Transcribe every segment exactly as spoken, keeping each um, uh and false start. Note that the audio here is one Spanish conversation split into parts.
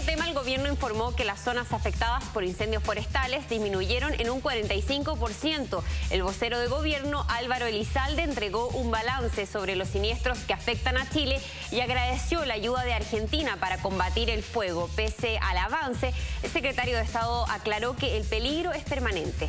tema, el gobierno informó que las zonas afectadas por incendios forestales disminuyeron en un cuarenta y cinco por ciento. El vocero de gobierno, Álvaro Elizalde, entregó un balance sobre los siniestros que afectan a Chile y agradeció la ayuda de Argentina para combatir el fuego. Pese al avance, el secretario de Estado aclaró que el peligro es permanente.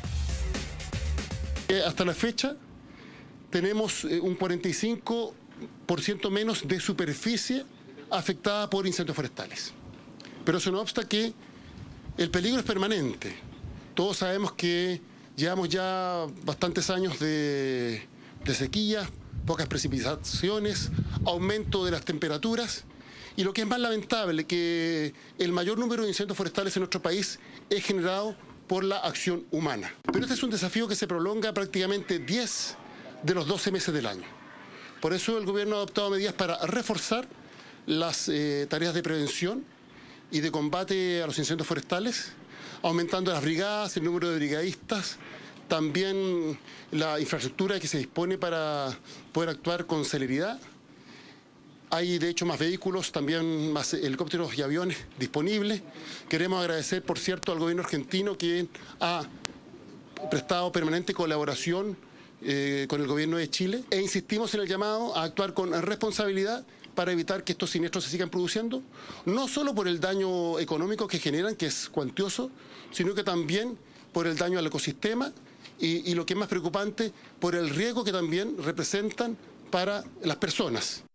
Hasta la fecha tenemos un cuarenta y cinco por ciento menos de superficie afectada por incendios forestales. Pero eso no obsta que el peligro es permanente. Todos sabemos que llevamos ya bastantes años de, de sequía, pocas precipitaciones, aumento de las temperaturas, y lo que es más lamentable, que el mayor número de incendios forestales en nuestro país es generado por la acción humana. Pero este es un desafío que se prolonga prácticamente diez de los doce meses del año. Por eso el gobierno ha adoptado medidas para reforzar las eh, tareas de prevención y de combate a los incendios forestales, aumentando las brigadas, el número de brigadistas, también la infraestructura que se dispone para poder actuar con celeridad. Hay de hecho más vehículos, también más helicópteros y aviones disponibles. Queremos agradecer, por cierto, al gobierno argentino que ha prestado permanente colaboración eh, con el gobierno de Chile, e insistimos en el llamado a actuar con responsabilidad para evitar que estos siniestros se sigan produciendo, no solo por el daño económico que generan, que es cuantioso, sino que también por el daño al ecosistema y, y lo que es más preocupante, por el riesgo que también representan para las personas.